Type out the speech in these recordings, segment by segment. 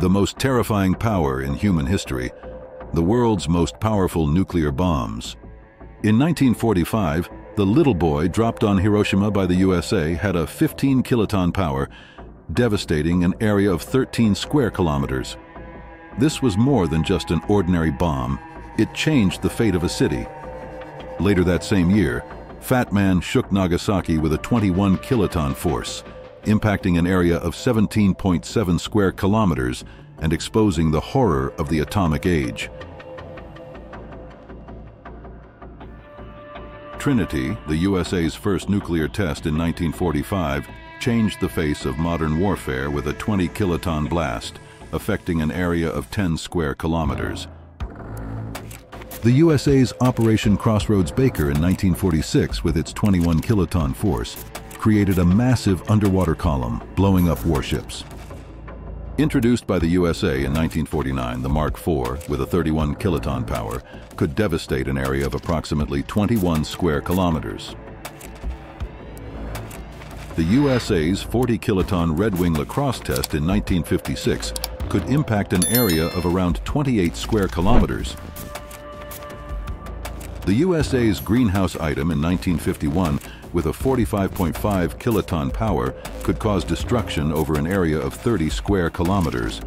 The most terrifying power in human history, the world's most powerful nuclear bombs. In 1945, the little boy dropped on Hiroshima by the USA had a 15-kiloton power, devastating an area of 13 square kilometers. This was more than just an ordinary bomb. It changed the fate of a city. Later that same year, Fat Man shook Nagasaki with a 21-kiloton force, impacting an area of 17.7 square kilometers and exposing the horror of the atomic age. Trinity, the USA's first nuclear test in 1945, changed the face of modern warfare with a 20-kiloton blast, affecting an area of 10 square kilometers. The USA's Operation Crossroads Baker in 1946, with its 21-kiloton force, created a massive underwater column, blowing up warships. Introduced by the USA in 1949, the Mark IV, with a 31-kiloton power, could devastate an area of approximately 21 square kilometers. The USA's 40-kiloton Red Wing lacrosse test in 1956 could impact an area of around 28 square kilometers. The USA's greenhouse item in 1951, with a 45.5 kiloton power, could cause destruction over an area of 30 square kilometers.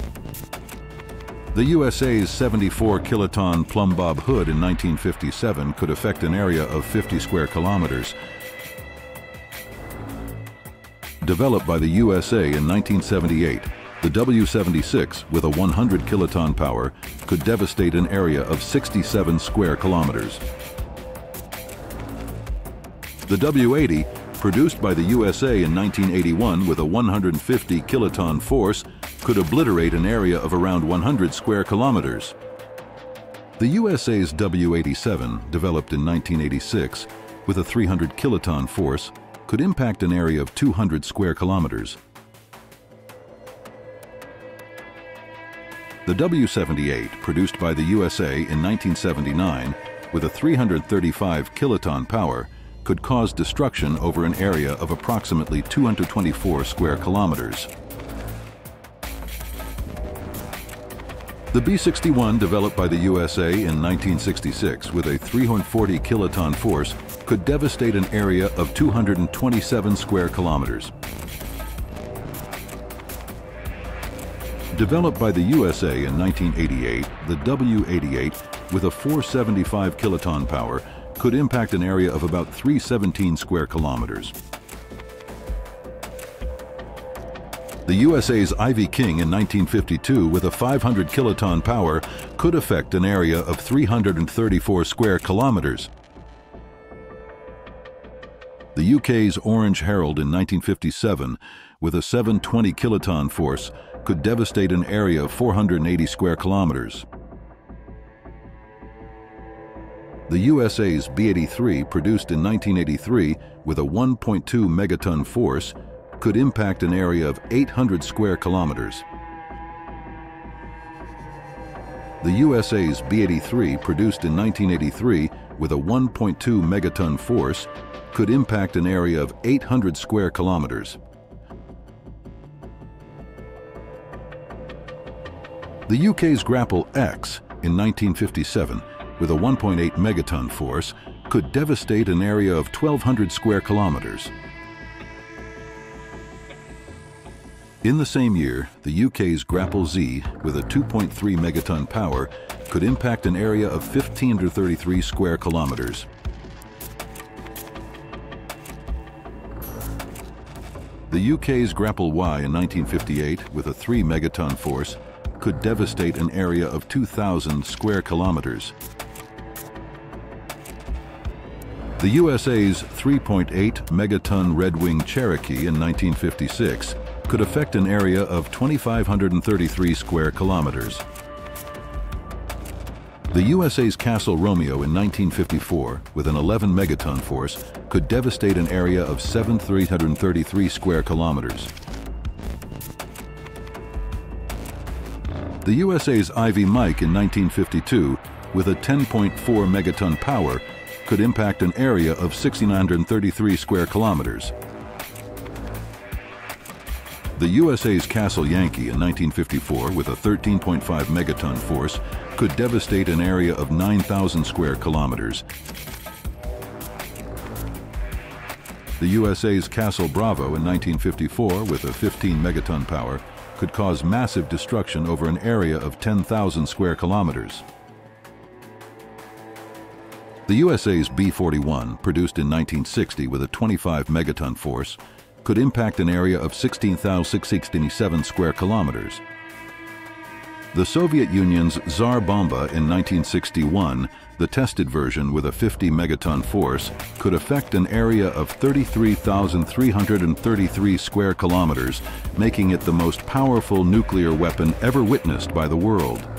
The USA's 74-kiloton Plumb Bob Hood in 1957 could affect an area of 50 square kilometers. Developed by the USA in 1978, the W-76, with a 100-kiloton power, could devastate an area of 67 square kilometers. The W-80, produced by the USA in 1981 with a 150-kiloton force, could obliterate an area of around 100 square kilometers. The USA's W-87, developed in 1986 with a 300-kiloton force, could impact an area of 200 square kilometers. The W-78, produced by the USA in 1979 with a 335-kiloton power, could cause destruction over an area of approximately 224 square kilometers. The B-61, developed by the USA in 1966 with a 340-kiloton force, could devastate an area of 227 square kilometers. Developed by the USA in 1988, the W-88, with a 475-kiloton power, could impact an area of about 317 square kilometers. The USA's Ivy King in 1952, with a 500-kiloton power, could affect an area of 334 square kilometers. The UK's Orange Herald in 1957, with a 720-kiloton force, could devastate an area of 480 square kilometers. The USA's B-83, produced in 1983 with a 1.2 megaton force, could impact an area of 800 square kilometers. The USA's B-83, produced in 1983 with a 1.2 megaton force, could impact an area of 800 square kilometers. The UK's Grapple X in 1957, with a 1.8 megaton force, could devastate an area of 1,200 square kilometers. In the same year, the UK's Grapple Z, with a 2.3 megaton power, could impact an area of 1,533 square kilometers. The UK's Grapple Y in 1958, with a 3 megaton force, could devastate an area of 2,000 square kilometers. The USA's 3.8 megaton Red Wing Cherokee in 1956 could affect an area of 2,533 square kilometers. The USA's Castle Romeo in 1954, with an 11 megaton force, could devastate an area of 7,333 square kilometers. The USA's Ivy Mike in 1952, with a 10.4 megaton power, could impact an area of 6,933 square kilometers. The USA's Castle Yankee in 1954, with a 13.5 megaton force, could devastate an area of 9,000 square kilometers. The USA's Castle Bravo in 1954, with a 15 megaton power, could cause massive destruction over an area of 10,000 square kilometers. The USA's B-41, produced in 1960 with a 25 megaton force, could impact an area of 16,667 square kilometers. The Soviet Union's Tsar Bomba in 1961, the tested version with a 50 megaton force, could affect an area of 33,333 square kilometers, making it the most powerful nuclear weapon ever witnessed by the world.